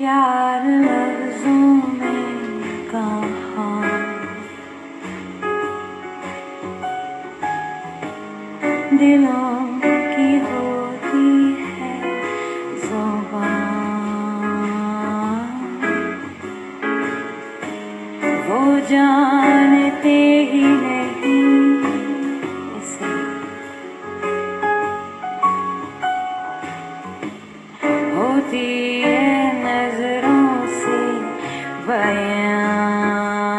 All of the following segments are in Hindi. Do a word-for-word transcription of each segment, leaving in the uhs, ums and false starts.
प्यार लफ्जों में कहाँ, दिलों की होती है ज़ुबान, वो जानते ही नहीं इसे, होती है नजरों से बयां,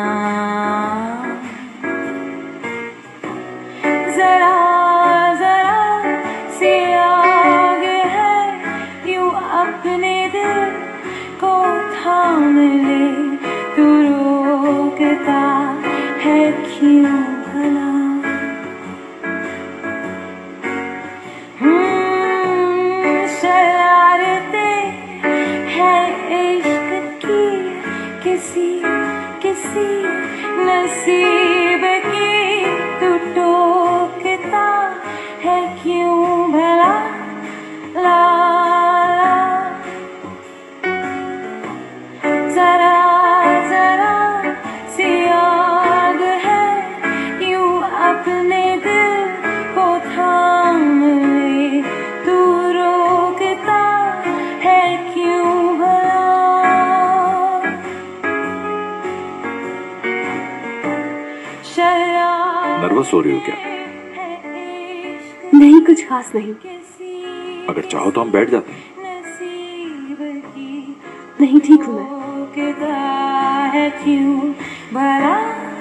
जरा जरा सी आग है यूं अपने दिल को थाम ले, तू रोकता है क्यों भला, हम्म शरारते है इश्क की किसी किसी नसीब की, तू टोकता है क्यों भला, ला ला जरा जरा सी आग है यूं अपने दिल को थाम ले, तू रोकता है क्यों भला, शरारत नर्वस हो रही हो क्या? नहीं, कुछ खास नहीं। अगर चाहो तो हम बैठ जाते हैं। नहीं, ठीक हूँ मैं। है क्यों भला,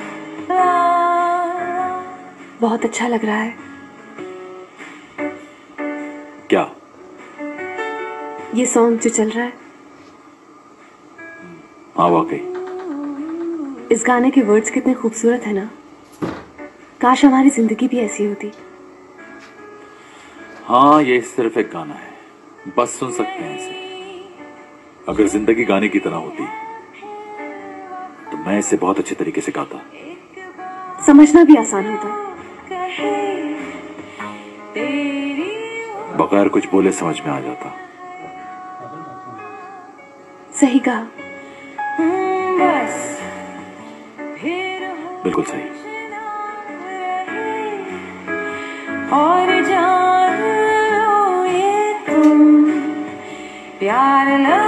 बहुत अच्छा लग रहा है। क्या? ये सॉन्ग जो चल रहा है। हाँ वाकई। इस गाने के वर्ड्स कितने खूबसूरत है ना। काश हमारी जिंदगी भी ऐसी होती। हाँ, ये सिर्फ एक गाना है, बस सुन सकते हैं इसे। अगर जिंदगी गाने की तरह होती तो मैं इसे बहुत अच्छे तरीके से गाता। समझना भी आसान होता। बगैर कुछ बोले समझ में आ जाता। सही कहा। बिल्कुल सही। और जान लो ये तुम प्यार